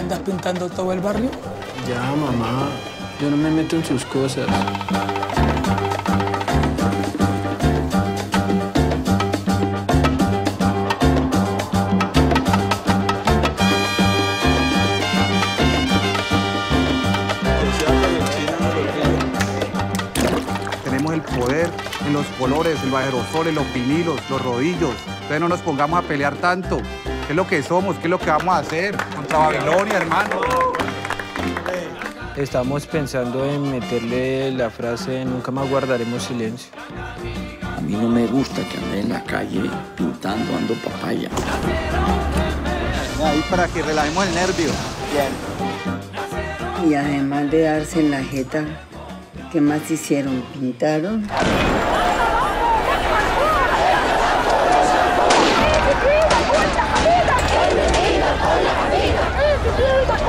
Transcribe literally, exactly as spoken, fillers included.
andas pintando todo el barrio? Ya, mamá. Yo no me meto en sus cosas. Tenemos el poder en los colores, en los aerosoles, los vinilos, los rodillos. Entonces no nos pongamos a pelear tanto. ¿Qué es lo que somos? ¿Qué es lo que vamos a hacer contra Babilonia, hermano? Estamos pensando en meterle la frase nunca más guardaremos silencio. A mí no me gusta que ande en la calle pintando, ando papaya. Ahí para que relajemos el nervio. Y además de darse en la jeta, ¿qué más hicieron? ¿Pintaron? ¡Viva!